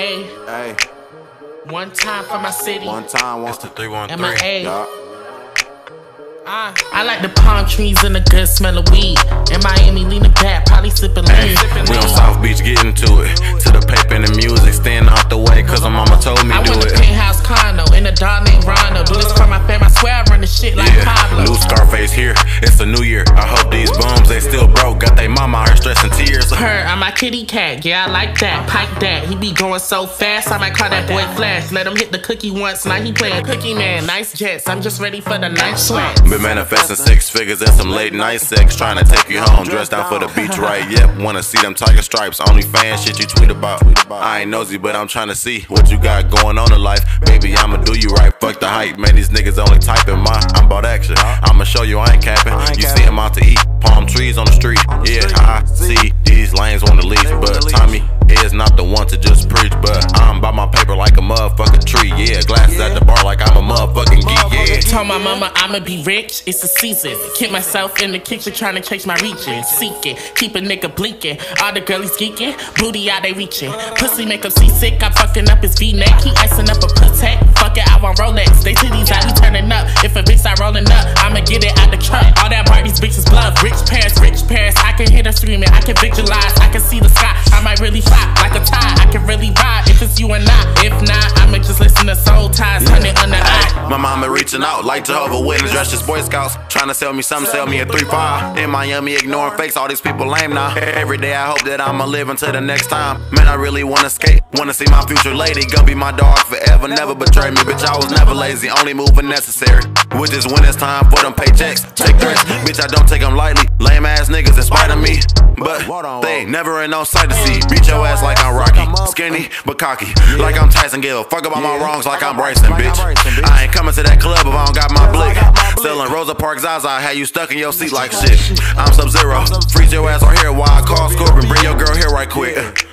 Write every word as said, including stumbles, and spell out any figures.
Hey, Hey, one time for my city. one time, one It's the three one M I three. A. Yeah. Uh, I like the palm trees and the good smell of weed. In Miami, leaning back, probably sipping lean. We on South Beach getting to it. To the paper and the music, staying out the way, cause my mama told me I do want a it. penthouse condo in a dog named Rondo. Do this for my fam, I swear I run the shit like Yeah, Pablo. new Scarface here, it's a new year. I hope these bums, they still broke. Got they mama out here stressing tears. Her, I'm my kitty cat, yeah I like that. Pike that, he be going so fast, I might call that boy Flash. Let him hit the cookie once, now he playing Cookie Man. Nice jets, I'm just ready for the night sweat. Been manifesting six figures and some late night sex. Trying to take you home, dressed down for the beach, right? Yep, wanna see them tiger stripes. Only fan shit you tweet about. I ain't nosy, but I'm trying to see what you got going on in life. Baby, I'ma do you right, fuck the hype. Man, these niggas only typing my, I'm about action. I'ma show you I ain't capping. You see him out to eat, palm trees on the street. Yeah, I see these lanes wanna leave, but Tommy is not the one to just preach. But I'm by my paper like a motherfucking tree. Yeah, glasses at the bar like I'm a motherfucking geek. Yeah. Told my mama I'ma be rich, it's a season. Keep myself in the kitchen trying to chase my reaching. Seeking, keep a nigga blinking. All the girlies geeking, booty out they reaching. Pussy make him seasick, I'm fucking up his V-neck. He icing up a protect, fuck it, I want Rolex. They titties out, we turning up. If a bitch start rolling up, I'ma get it out the truck. All that part, these bitches bluff. Rich Paris, rich Paris, I can hear her screaming. I can visualize, I can see the sky. I might really fly like a tide, I can really ride if it's you and I. If not, I'ma just listen to Soul Ties, turn it on the eye. My mama reaching out like Jehovah's Witness, dressed as Boy Scouts, trying to sell me something, sell me a three five. In Miami, ignoring fakes, all these people lame now. Every day I hope that I'ma live until the next time. Man, I really wanna skate, wanna see my future lady. Gonna be my dog forever, never betray me. Bitch, I was never lazy, only moving necessary. Which is when it's time for them paychecks. Take threats, bitch, I don't take them lightly. Lame ass niggas in spite of me, but they never in no sight to see. Beat your ass like I'm Rocky, skinny but cocky, like I'm Tyson. Give a fuck about my wrongs like I'm Bryson, bitch. I ain't coming to that club if I don't got my blick. Selling Rosa Parks Zaza, had you stuck in your seat like shit. I'm Sub-Zero, freeze your ass on here while I call Scorpion. Bring your girl here right quick.